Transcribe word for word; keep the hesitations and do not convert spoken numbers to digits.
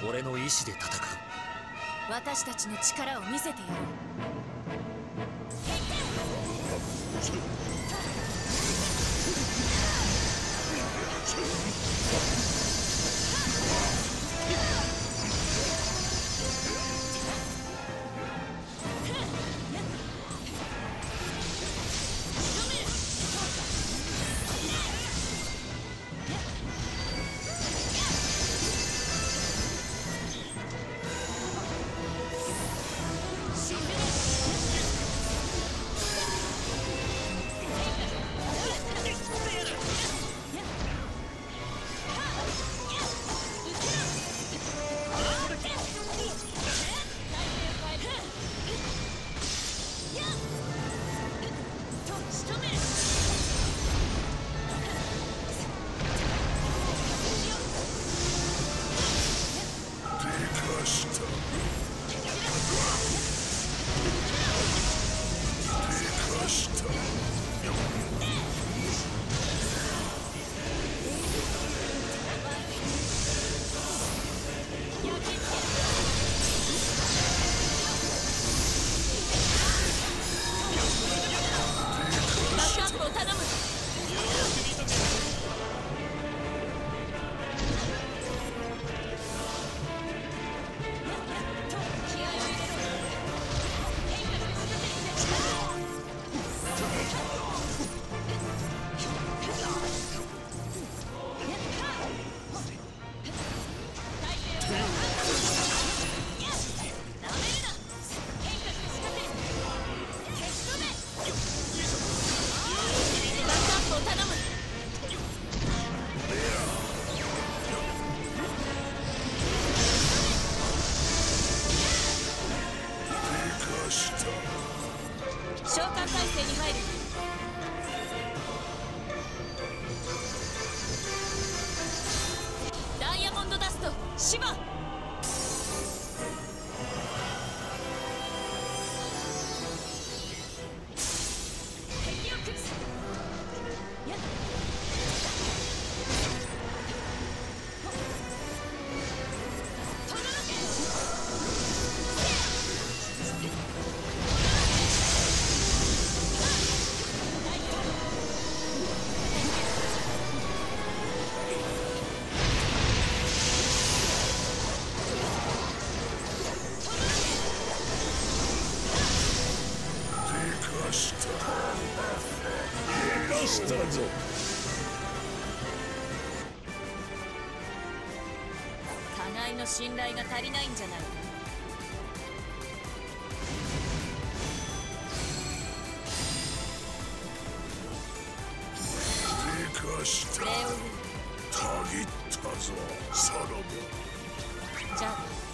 俺の意志で戦う。 私たちの力を見せてやる。召喚態勢に入る。ダイヤモンドダストシバ。敵を崩す。やっしたぞ。 互いの信頼が足りないんじゃないか。 でかした。たぎったぞ、サロモン。 じゃあ